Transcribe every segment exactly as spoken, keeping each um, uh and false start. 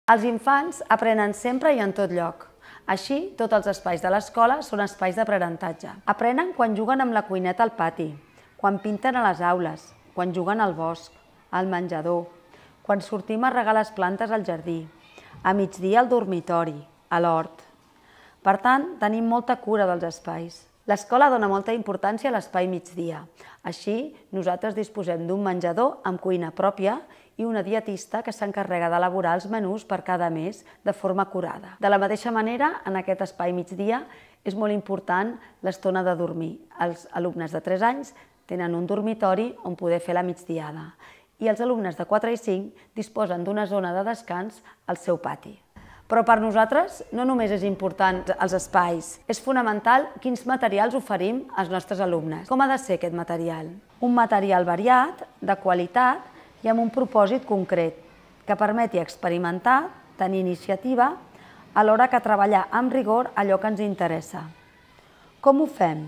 Els infants aprenen sempre i en tot lloc. Així, tots els espais de l'escola són espais d'aprenentatge. Aprenen quan juguen amb la cuineta al pati, quan pinten a les aules, quan juguen al bosc, al menjador, quan sortim a regar les plantes al jardí, a migdia al dormitori, a l'hort. Per tant, tenim molta cura dels espais. L'escola dona molta importància a l'espai migdia. Així, nosaltres disposem d'un menjador amb cuina pròpia i una dietista que s'encarrega d'elaborar els menús per cada mes de forma acurada. De la mateixa manera, en aquest espai migdia és molt important l'estona de dormir. Els alumnes de tres anys tenen un dormitori on poder fer la migdiada i els alumnes de quatre i cinc disposen d'una zona de descans al seu pati. Però per nosaltres no només és important els espais, és fonamental quins materials oferim als nostres alumnes. Com ha de ser aquest material? Un material variat, de qualitat i amb un propòsit concret, que permeti experimentar, tenir iniciativa, alhora que treballar amb rigor allò que ens interessa. Com ho fem?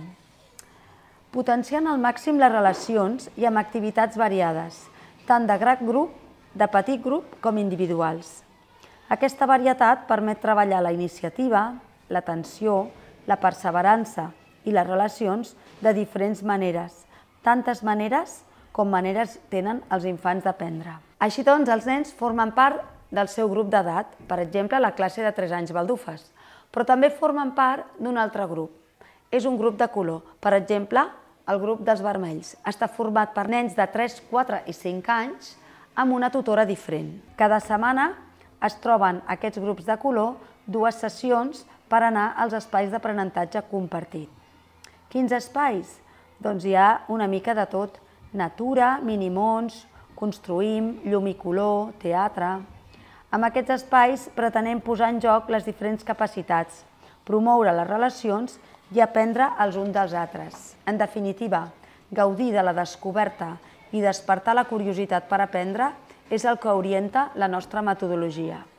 Potenciant al màxim les relacions i amb activitats variades, tant de gran grup, de petit grup com individuals. Aquesta varietat permet treballar la iniciativa, l'atenció, la perseverança i les relacions de diferents maneres, tantes maneres com maneres tenen els infants d'aprendre. Així doncs, els nens formen part del seu grup d'edat, per exemple, la classe de tres anys baldufes, però també formen part d'un altre grup. És un grup de color, per exemple, el grup dels vermells. Està format per nens de tres, quatre i cinc anys amb una tutora diferent. Cada setmana es troben aquests grups de color dues sessions per anar als espais d'aprenentatge compartit. Quins espais? Doncs hi ha una mica de tot. Natura, minimons, construïm, llum i color, teatre. Amb aquests espais pretenem posar en joc les diferents capacitats, promoure les relacions i aprendre els uns dels altres. En definitiva, gaudir de la descoberta i despertar la curiositat per aprendre és el que orienta la nostra metodologia.